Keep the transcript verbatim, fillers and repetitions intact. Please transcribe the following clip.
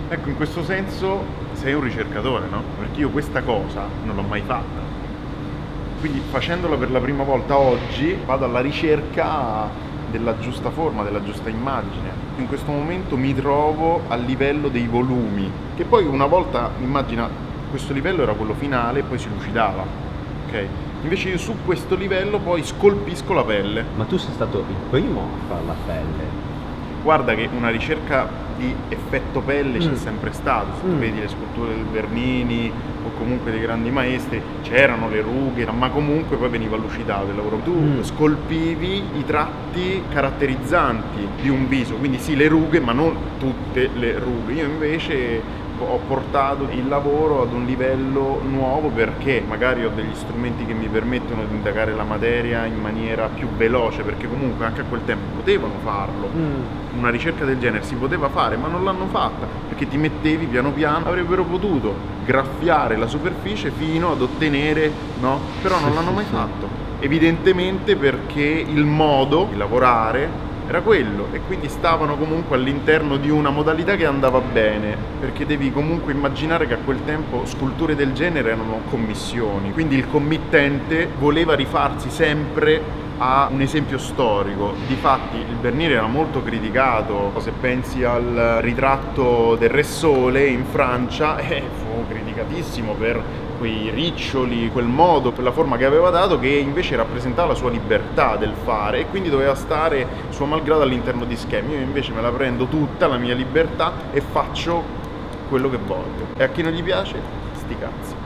Ecco, in questo senso sei un ricercatore, no? Perché io questa cosa non l'ho mai fatta. Quindi facendola per la prima volta oggi vado alla ricerca della giusta forma, della giusta immagine. In questo momento mi trovo a livello dei volumi, che poi una volta, immagina, questo livello era quello finale e poi si lucidava, ok? Invece io su questo livello poi scolpisco la pelle. Ma tu sei stato il primo a fare la pelle? Guarda che una ricerca di effetto pelle c'è Mm. sempre stato, se tu Mm. vedi le sculture del Bernini o comunque dei grandi maestri, c'erano le rughe, ma comunque poi veniva lucidato il lavoro. Tu Mm. scolpivi i tratti caratterizzanti di un viso, quindi sì le rughe, ma non tutte le rughe. Io invece ho portato il lavoro ad un livello nuovo perché magari ho degli strumenti che mi permettono di indagare la materia in maniera più veloce, perché comunque anche a quel tempo potevano farlo. Mm. Una ricerca del genere si poteva fare, ma non l'hanno fatta, perché ti mettevi piano piano, avrebbero potuto graffiare la superficie fino ad ottenere, no? Però non Sì, l'hanno sì, mai sì. fatto. Evidentemente perché il modo di lavorare era quello e quindi stavano comunque all'interno di una modalità che andava bene, perché devi comunque immaginare che a quel tempo sculture del genere erano commissioni, quindi il committente voleva rifarsi sempre a un esempio storico. Difatti il Bernini era molto criticato, se pensi al ritratto del Re Sole in Francia, eh, fu criticatissimo per quei riccioli, quel modo, quella forma che aveva dato, che invece rappresentava la sua libertà del fare e quindi doveva stare suo malgrado all'interno di schemi. Io invece me la prendo tutta, la mia libertà, e faccio quello che voglio. E a chi non gli piace, sti cazzi.